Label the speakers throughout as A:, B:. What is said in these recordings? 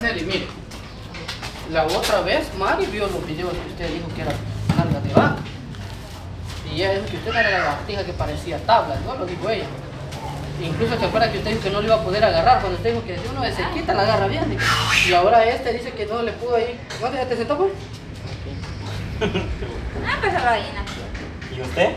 A: Araceli, mire, la otra vez Mari vio los videos que usted dijo que era nalgas de vaca. Y ella dijo que usted era la lagartija que parecía tabla, ¿no? Lo dijo ella. Incluso se acuerda que usted dijo que no le iba a poder agarrar cuando usted dijo que si uno se quita la agarra bien. Dijo. Y ahora este dice que no le pudo ir. ¿Cuánto ya te sentó, pues?
B: Ah, pues la gallina.
C: ¿Y usted?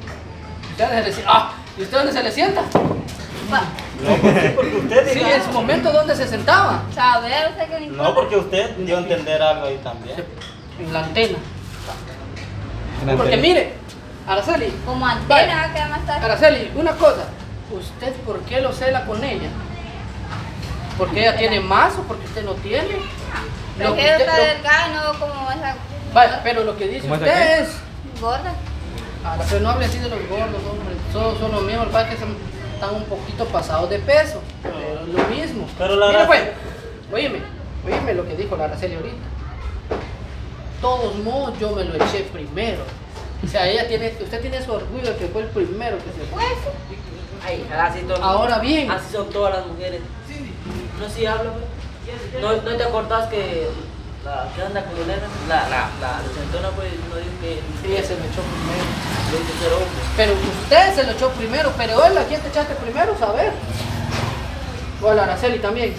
A: ¿Y usted dónde se le sienta?
C: No, pues sí, porque usted
A: Sí, en su momento, ¿dónde se sentaba?
B: Saber, usted que ni
C: No, porque usted dio a entender algo ahí también.
A: En la antena. Porque mire, Araceli.
B: como antena, que más tarde.
A: Araceli, una cosa. ¿Usted por qué lo cela con ella? ¿Porque ella tiene más o porque usted no tiene?
B: Pero que está delgada, no como esa.
A: Vaya, pero lo que dice usted es...
B: Gorda.
A: Araceli, no hable así de los gordos, hombre. Son los mismos, para que están un poquito pasados de peso. Pero es lo mismo.
C: Pero la
A: Mira, pues,
C: Araceli...
A: óyeme lo que dijo la Araceli ahorita. Todos modos, yo me lo eché primero. O sea, usted tiene su orgullo de que fue el primero que se fue.
D: Ay, así
A: Ahora bien.
D: Así son todas las mujeres. No, sí habla, pues. ¿No te acordás que la que anda con la centona, pues, no dijo que
A: Ella se lo echó primero.
D: lo hizo ser hombre?
A: Pero usted se lo echó primero, pero él, ¿a quién te echaste primero? Saber. O a la Araceli también.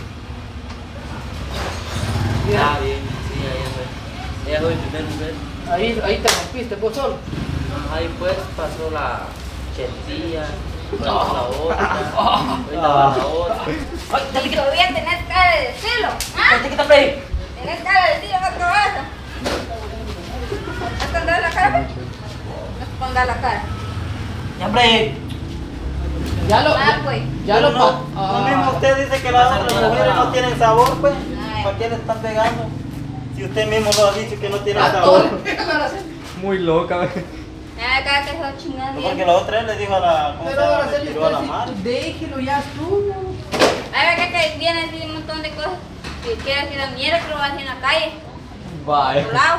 D: Ah, bien, sí, ella fue. Ella fue mi primer mujer.
A: Ahí te rompiste vos solo.
D: Ahí pues pasó la Chetilla, pasó la otra, ahorita va la otra. ¡Ay, dale que
B: Todavía tenés cara de decirlo. ¿Ah?
D: te quita play!
B: Tenés cara de decirlo en otro vaso. ¿Has escondado la cara? No escondas la cara.
D: ¡Ya play!
A: Ya lo
C: No mismo usted dice que las otras mujeres no tienen sabor, pues. ¿Para qué le están pegando? Si usted mismo lo ha dicho que no tiene sabor.
E: Muy loca, ¿ves?
B: Nada, cada que se chingando.
C: No, porque la otra vez le dijo a la... ¿Cómo se
A: Pero
C: llama?
A: Araceli,
C: Le tiró a la
A: usted
C: madre.
A: déjelo, ya estuvo.
B: A ver que viene así un montón de cosas. Si quiere decir la mierda que lo va a hacer en la calle.
E: Vaya.
B: Por otro lado.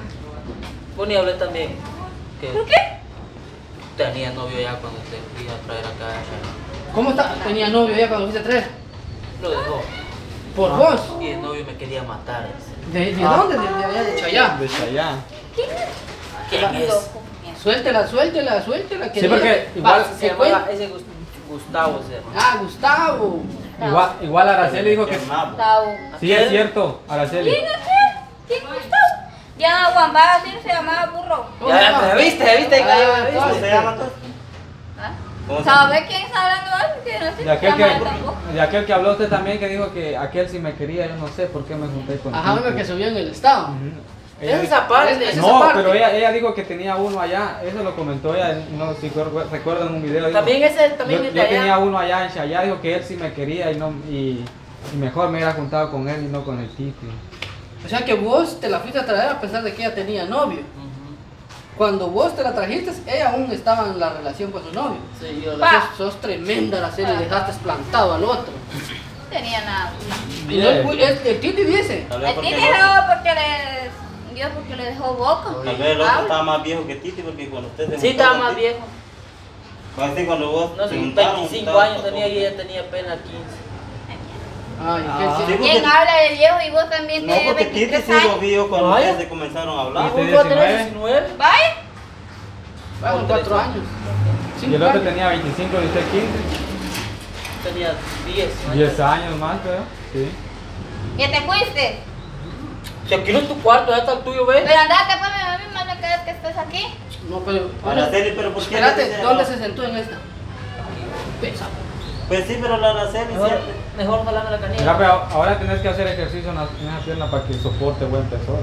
D: Vos ni hablé también. Que
B: ¿Por qué?
D: tenía novio ya cuando te fui a traer acá.
A: ¿Cómo está? Tenía novio ya cuando fuiste a traer.
D: Lo dejó.
A: ¿Por vos?
D: Y el novio me quería matar.
A: ¿De dónde? De allá, de Chayán.
E: De Chayán.
D: ¿Quién es?
B: Loco.
A: Suéltela.
E: Sí, porque igual
D: Se llamaba ese Gustavo, se llama.
A: Ah, Gustavo.
E: Igual Araceli dijo que...
B: Gustavo.
E: Sí, es cierto, Araceli.
B: ¿Quién es él? ¿Quién es Gustavo? Ya Juan Pablo así se llamaba burro.
D: Ya viste.
C: ¿Cómo se llama entonces?
B: ¿Ah?
C: ¿Cómo se llama?
B: ¿Sabes quién está hablando algo? Que no sé
E: De aquel que habló usted también, que dijo que aquel si me quería, yo no sé por qué me junté con
A: Ajá, uno que subió en el estado.
D: Esa parte.
A: Es-
E: No,
A: esa parte.
E: pero ella dijo que tenía uno allá, eso lo comentó ella, no sé si recuerdan en un video. Dijo,
D: También ese también
E: yo
D: es de allá.
E: tenía uno allá en Chayán, dijo que él sí me quería y mejor me hubiera juntado con él y no con el Titi.
A: O sea que vos te la fuiste a traer a pesar de que ella tenía novio. Cuando vos te la trajiste, ella aún estaba en la relación con su novio.
D: Sí, yo
A: Sos tremenda, Araceli, dejaste plantado al otro.
B: tenía nada.
A: Y no el Titi dice.
C: Tal vez
B: El
C: porque
B: Titi
C: el otro-
B: no, porque le dejó boca.
C: tal vez el otro estaba más viejo que Titi, porque cuando usted se
D: Sí,
C: juntó
D: estaba
C: con
D: más
C: Titi-
D: viejo.
C: Pues así cuando vos
D: No
C: se
D: sé,
C: juntaron,
D: 25
C: estaban
D: años tenía y ella tenía apenas 15.
A: Ay,
C: Sí,
A: ¿qué
B: ¿Quién
C: porque-
B: habla de viejo y vos también
C: No,
B: de
C: porque Titi
B: 23
C: sí lo
B: años?
C: vio cuando
D: Vaya.
C: ustedes se comenzaron a hablar.
E: ¿Y usted
D: ¿Vos vas a tener
E: 19?
D: 19?
B: Vaya.
A: Bueno, 4 años.
E: Y el otro tenía 25 y usted 15.
D: Tenía 10.
E: 10 años más, creo. Sí.
B: ¿Ya te fuiste?
D: Si aquí no es tu cuarto, ya está el tuyo, ¿ves?
B: Pero andate, pues, a mí más me quedas que estés aquí.
A: No, pero.
C: Araceli, pero ¿por qué? le
A: Espérate,
C: dice
A: ¿dónde
C: no?
A: se sentó en esta? Pesa.
C: Pues sí, pero la Araceli siempre.
D: Mejor jalame la canilla.
E: Mira, pero ahora tenés que hacer ejercicio en esa pierna para que soporte buen peso.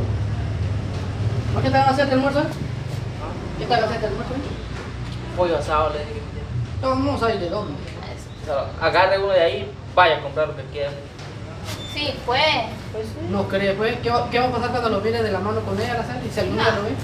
A: ¿Por qué te van a hacer de almuerzo? ¿Qué te van a hacer de almuerzo?
D: Pollo asado, le dije.
A: Vamos a ir de dónde.
D: O sea, agarre uno de ahí, vaya a comprar lo que quiera.
B: Sí, pues.
A: No creo, pues. ¿Qué va a pasar cuando lo mire de la mano con ella, Araceli? Y si algún día lo ve.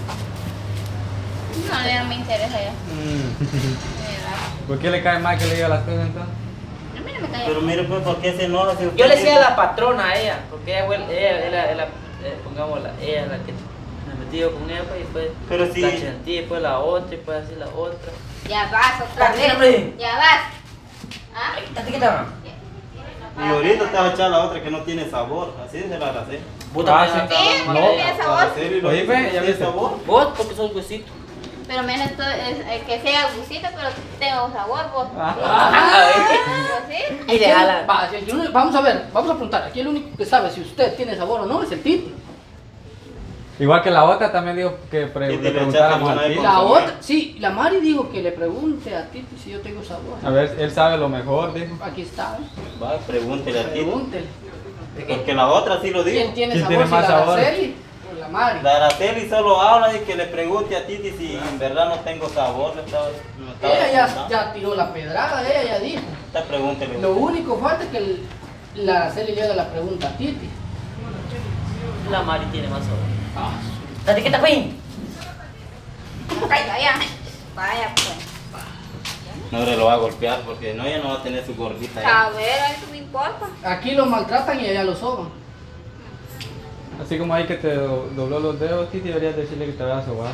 B: No me interesa ya. De verdad.
E: ¿Por qué le cae mal que le diga las cosas entonces?
B: A mí no me cae.
C: Pero mire, pues, ¿por qué se enoja si usted
D: Yo le decía
C: dice-
D: a la patrona a ella, porque ella pongámosla, ella es la que me metí yo con ella, pues, y después
C: Pero sí.
D: la Chantí, después la otra, y después así la otra.
B: Ya vas otra
D: Cállate,
B: vez.
D: hombre.
B: Ya vas. ¿Ah?
D: Ay, ¿te quita?
C: Y ahorita te vas a echar la otra que no tiene sabor. Así es la Araceli.
D: Vos también
E: sí.
D: estás
B: Sí,
D: hablando
B: porque
D: mal
B: no
D: de
B: tiene
D: ella.
B: sabor.
C: Araceli lo
E: Oye,
C: dice
E: ve,
C: que
E: ya
C: tiene
E: viste.
C: sabor.
D: Vos porque sos huesito.
B: Pero menos que sea gusito, pero tengo sabor, vos.
D: Ah,
B: Pues sí.
D: Y le jalan.
A: Va, vamos a ver, vamos a preguntar. Aquí el único que sabe si usted tiene sabor o no es el Titi.
E: Igual que la otra también dijo que
C: Y te
E: le
C: le
E: preguntáramos
C: echaste
E: al Titi.
C: una
A: La
C: consomé.
A: otra, sí, la Mari dijo que le pregunte a Titi si yo tengo sabor.
E: A ver, él sabe lo mejor, dijo.
A: Aquí está, ¿eh?
C: Va, pregúntele a ti.
A: Pregúntele.
C: Porque la otra sí lo dijo.
A: ¿Quién tiene
E: ¿Quién
A: sabor?
E: tiene
A: si
E: más
A: la
E: sabor?
A: Araceli o la Mari?
C: La Araceli solo habla y que le pregunte a Titi si en verdad no tengo sabor. Me estaba
A: Ella ya,
C: preguntando.
A: ya tiró la pedrada, ella ya dijo.
C: Usted pregúntele.
A: Lo único falta es que la Araceli le haga la pregunta a Titi.
D: La Mari tiene más sabor.
A: Ah,
D: ¿La etiqueta, Queen?
B: Caiga ya. Vaya pues.
C: No le lo va a golpear porque no, ella no va a tener su gordita ahí.
B: A ver, a eso me importa.
A: aquí lo maltratan y allá lo soban.
E: Así como ahí que te dobló los dedos, Titi, deberías decirle que te vaya a sobar.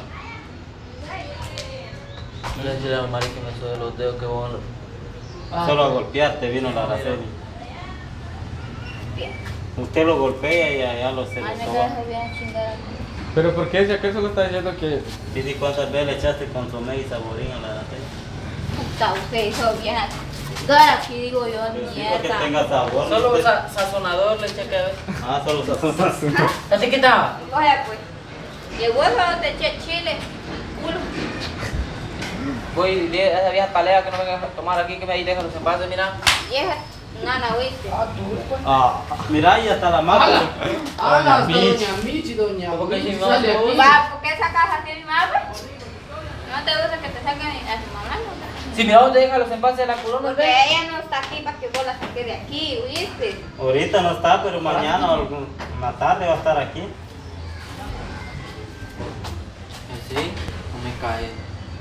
D: No le decía a la Mari que me sube los dedos que vos.
A: Ah,
C: Solo a golpearte vino la Araceli.
B: Bien.
C: Usted lo golpea y allá lo se
B: Ay,
C: lo
B: me
C: soba.
B: quedas bien chingada.
E: Pero ¿por qué? Si aquel solo está diciendo que...
C: Titi, ¿cuántas veces le echaste consomé y saborín a la Araceli?
B: Puta, usted hizo bien. Ahora aquí digo yo,
C: Pero sí, porque
B: mierda.
C: tenga sabor.
D: Solo
C: usted-
D: sazonador le eché que ver.
C: Ah, solo sazón.
D: ¿La etiqueta?
B: Vaya pues. Y vos solo te eché chile. Culo.
D: Voy a esa vieja palea que no venga a tomar aquí, que me ahí deja los envases, mira.
B: Vieja, nana, oíste.
A: Ah, tú, pues.
C: Ah, mira, y hasta la mata.
A: Ah,
E: Doña
A: doña
E: Michi.
A: Michi, doña
D: ¿Por qué
A: Michi,
D: si
A: sale
D: no?
A: aquí.
B: Va, ¿por qué sacas así a mi madre? No te gusta que te saquen a tu mamá, ¿no?
D: Si mira dónde deja los envases de la corona,
B: Porque
D: ve.
B: ella no está aquí para que vos la saques de aquí, ¿oíste?
C: Ahorita no está, pero mañana o en la tarde va a estar aquí.
D: Sí, no me cae.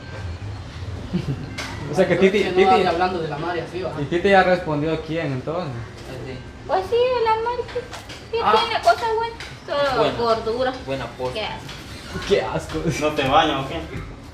E: O sea que Titi,
A: No
E: Titi,
A: ande hablando de la Mari así, va.
E: y Titi ya respondió a quién entonces.
D: Sí.
B: Pues sí, la madre sí
A: Ah.
B: tiene cosas buenas. Solo
D: Buena.
B: gordura.
D: Buena posta.
B: ¿Qué hace?
E: Qué asco.
C: ¿No te bañas o qué?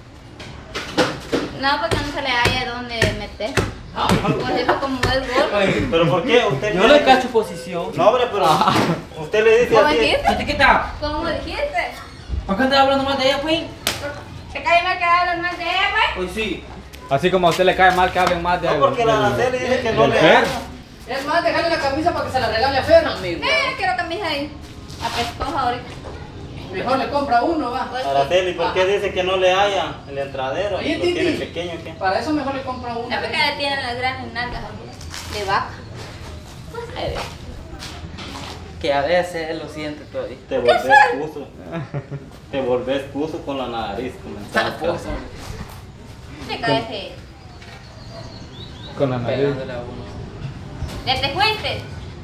B: No, porque no se le haya dónde meter. Por ejemplo, como es gordo.
C: ¿Pero por qué? ¿Usted
D: Yo
C: quiere
D: le
C: que-
D: cacho posición.
C: No, hombre, pero usted le dice
B: ¿Cómo
C: así.
B: dijiste?
D: ¿La etiqueta?
B: ¿Cómo dijiste?
D: ¿Por qué andas hablando más de ella, pues?
B: ¿Te cae mal que hablas más de ella, pues?
D: Pues sí.
E: Así como a usted le cae mal que hablen más de
C: No, porque la Araceli dice que no
E: del
C: le
E: Fer.
C: haga.
A: Es más, dejarle la camisa para que se la regale a Fer.
B: Quiero camisa ahí. Apescoja ahorita.
A: Mejor le compra uno, va.
B: Pues sí.
C: Araceli, ¿por qué dice que no le haya el entradero?
A: Oye,
C: Lo
A: Titi.
C: tiene pequeño, ¿qué?
A: Para eso mejor le compra uno.
B: No, porque le tienen las grandes nalgas de vaca.
D: Ay, ve. Que a veces lo siente todavía.
C: Te volvés puso. Te volvés puso con la nariz.
D: Tramposo.
B: Te caes
E: Con la nariz.
D: Pegándole a uno.
B: de Tejuentes.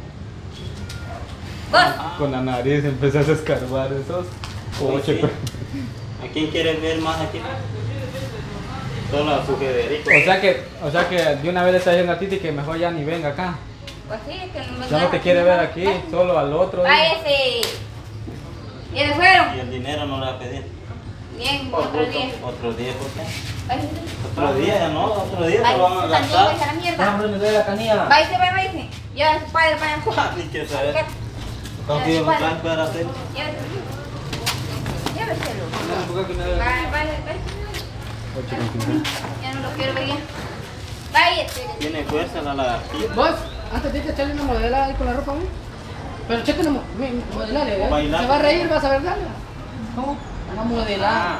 B: Vos.
E: Con la nariz empezás a escarbar esos.
C: Pues sí. ¿A quién quieres ver más aquí? Solo a su Federico.
E: O sea que de una vez le está diciendo a Titi que mejor ya ni venga acá.
B: Pues sí, es que no me
E: Ya no te quiere ver aquí, solo al otro.
B: Váyase. ¿Y se fueron?
C: Y el dinero no le va a pedir.
B: Bien, otro día.
C: Otro día, ¿por qué?
B: Váyase.
C: Otro día, ya no, otro día se lo van a
B: Váyase,
C: gastar.
B: váyase a la mierda.
D: Hombre, me duele la canilla.
B: Váyase, váyase. Lleva a su padre para allá.
C: Ni que saber.
B: ¿Qué?
C: Confío en plan para hacer.
B: Lléveselo. Lléveselo.
D: ¿Por qué me duele?
B: Váyase. Ya no lo quiero ver ya. Váyase.
C: Tiene fuerza la lagartija.
A: Vos, antes de echarle una modela ahí con la ropa, güey. Pero cheque una modelale, ¿eh?
C: Bailar.
A: Se va a reír, vas a ver, dale. ¿Cómo? Una modelada.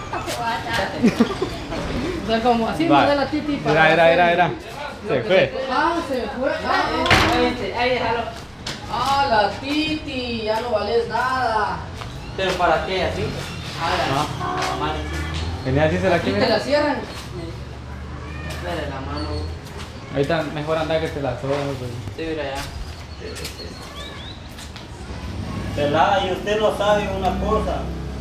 A: O sea, como así
E: Va.
A: modela Titi para.
E: Era. Se fue.
A: Ah, se fue.
D: Ahí déjalo.
A: Ah, la Titi, ya no vales nada.
D: ¿Pero para qué? ¿Así?
A: Ah,
C: Mari.
E: Venía así se la
A: aquí te la
E: quiere.
A: cierran.
D: Dale la mano.
E: Ahorita mejor andar que te la soben. Pues.
D: Sí, mira ya.
C: Pelada, y usted no sabe una cosa.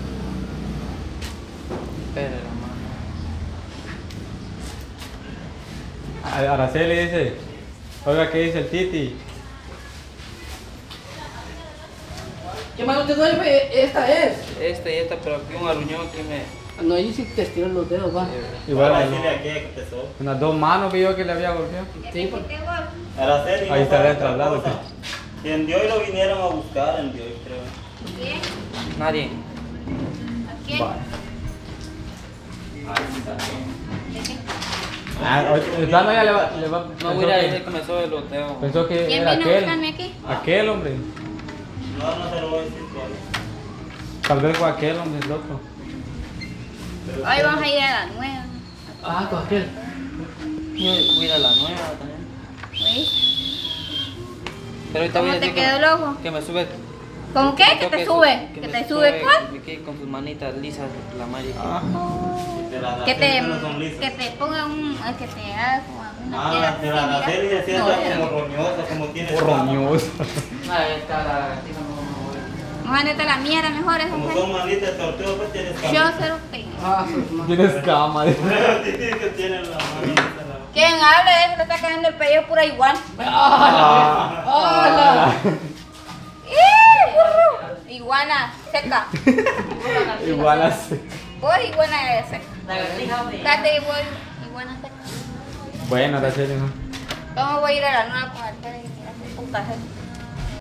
D: Espera la mano.
E: Araceli dice, oiga, ¿qué dice el Titi?
A: ¿Qué mano te duele? Esta es.
D: Esta y esta, pero aquí un aruñón que me...
A: No, ahí sí te estiran los dedos, va.
E: Y bueno,
C: Para decirle a que te sobra.
E: unas 2 manos vi yo que le había golpeado.
A: Sí, porque...
C: Araceli,
E: Ahí
C: no
E: está
C: sabe
E: el
C: otra
E: traslado.
C: cosa. Y en Dios lo vinieron a buscar, en Dios, creo.
B: ¿Quién?
D: Nadie.
B: ¿A quién?
E: Vale.
B: ¿De qué?
E: El plano ya le va.
D: No voy a ir a decir que me sube el loteo.
E: Pensó que
B: ¿Quién
E: era
B: vino a
E: aquel.
B: buscarme aquí?
E: Aquel hombre.
C: No se lo voy a decir todavía.
E: Tal vez fue aquel hombre, el otro.
C: Pero
B: Hoy vamos a ir a la nueva.
A: Ah, con aquel.
D: Yo voy a ir a la nueva también.
B: ¿Ves?
D: Pero ahorita voy a
B: ¿Cómo te
D: decir
B: quedó el ojo?
D: que me sube.
B: ¿Cómo qué? ¿Que te sube? ¿Que te sube cuál?
D: Que con sus manitas lisas la Mari.
C: de la
B: Que te,
C: Araceli no son lisas.
B: que te ponga un... que te haga como una
C: Ah, de la Araceli ya se
B: No,
C: anda como roñosa, como tiene
E: Roñoso.
D: Ahí está la lagartija,
B: Vamos a neta la mierda mejor esa
C: Como
B: fe.
C: son manitas de torteo, pues tienes
B: Yo
C: cama.
B: cero tengo.
A: Ah, sus manos.
E: Tienes cama.
C: Tienes que tienen la manita.
B: ¿Quién habla de eso? Le está cayendo el pellejo pura igual.
A: ¡Hala!
B: ¡Ih, burro! Iguana seca.
E: Igual así.
B: Vos iguana seca.
D: Lagartija, hombre.
B: Date vos iguana seca.
E: Bueno, Araceli, ¿no?
B: ¿Cómo voy a ir a la nueva con el pelo y mira qué puta es?